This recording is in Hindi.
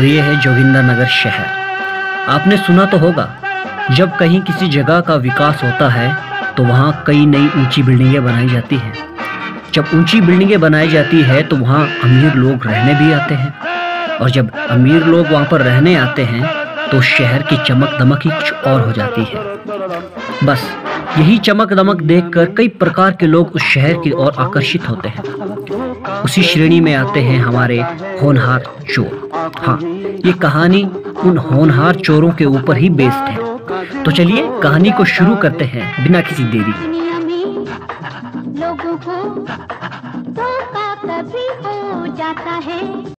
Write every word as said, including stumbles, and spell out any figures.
तो ये है जोगिंदरनगर शहर। आपने सुना तो होगा, जब कहीं किसी जगह का विकास होता है तो वहाँ कई नई ऊंची बिल्डिंगें बनाई जाती हैं। जब ऊंची बिल्डिंगें बनाई जाती है तो वहाँ अमीर लोग रहने भी आते हैं, और जब अमीर लोग वहाँ पर रहने आते हैं तो शहर की चमक दमक ही कुछ और हो जाती है। बस यही चमक दमक देखकर कई प्रकार के लोग उस शहर की ओर आकर्षित होते हैं। उसी श्रेणी में आते हैं हमारे होनहार चोर। हाँ, ये कहानी उन होनहार चोरों के ऊपर ही बेस्ड है। तो चलिए कहानी को शुरू करते हैं बिना किसी देरी के। लोगों को धोखा कभी हो जाता है।